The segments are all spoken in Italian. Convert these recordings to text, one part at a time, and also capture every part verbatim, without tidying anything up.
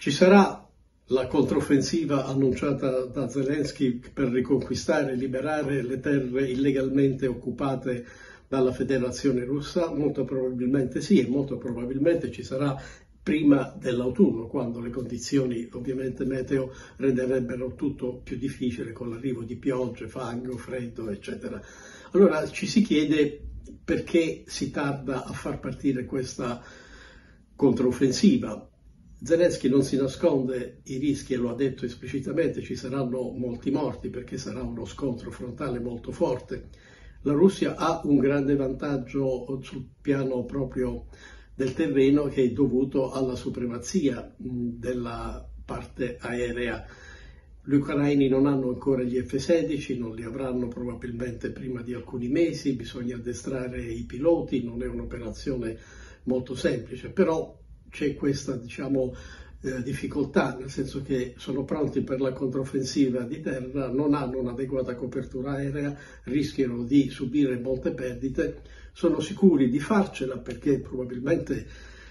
Ci sarà la controffensiva annunciata da Zelensky per riconquistare e liberare le terre illegalmente occupate dalla Federazione Russa? Molto probabilmente sì, e molto probabilmente ci sarà prima dell'autunno, quando le condizioni ovviamente meteo renderebbero tutto più difficile con l'arrivo di piogge, fango, freddo, eccetera. Allora ci si chiede perché si tarda a far partire questa controffensiva. Zelensky non si nasconde i rischi e lo ha detto esplicitamente: ci saranno molti morti perché sarà uno scontro frontale molto forte. La Russia ha un grande vantaggio sul piano proprio del terreno, che è dovuto alla supremazia della parte aerea. Gli ucraini non hanno ancora gli F sedici, non li avranno probabilmente prima di alcuni mesi, bisogna addestrare i piloti, non è un'operazione molto semplice, però c'è questa, diciamo, eh, difficoltà, nel senso che sono pronti per la controffensiva di terra, non hanno un'adeguata copertura aerea, rischiano di subire molte perdite, sono sicuri di farcela perché probabilmente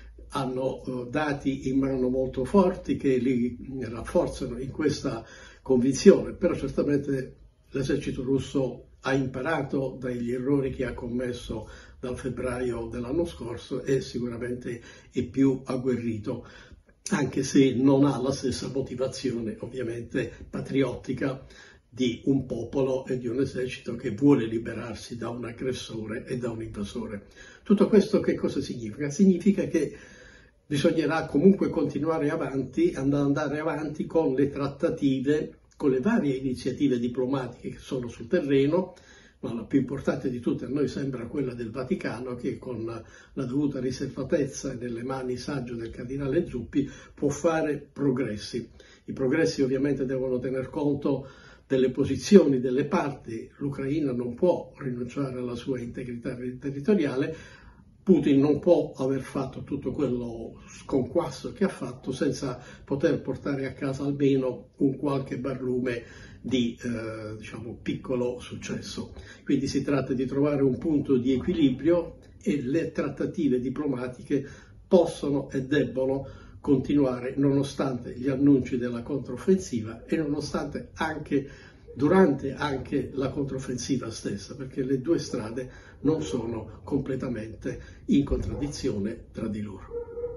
hanno eh, dati in mano molto forti che li rafforzano in questa convinzione, però certamente l'esercito russo ha imparato dagli errori che ha commesso dal febbraio dell'anno scorso e sicuramente è più agguerrito, anche se non ha la stessa motivazione ovviamente patriottica di un popolo e di un esercito che vuole liberarsi da un aggressore e da un invasore. Tutto questo che cosa significa? Significa che bisognerà comunque continuare avanti, andare avanti con le trattative, con le varie iniziative diplomatiche che sono sul terreno, ma la più importante di tutte a noi sembra quella del Vaticano, che con la dovuta riservatezza e nelle mani saggio del cardinale Zuppi può fare progressi. I progressi ovviamente devono tener conto delle posizioni delle parti. L'Ucraina non può rinunciare alla sua integrità territoriale. Putin non può aver fatto tutto quello sconquasso che ha fatto senza poter portare a casa almeno un qualche barlume di eh, diciamo, piccolo successo. Quindi si tratta di trovare un punto di equilibrio e le trattative diplomatiche possono e debbono continuare nonostante gli annunci della controffensiva e nonostante anche durante anche la controffensiva stessa, perché le due strade non sono completamente in contraddizione tra di loro.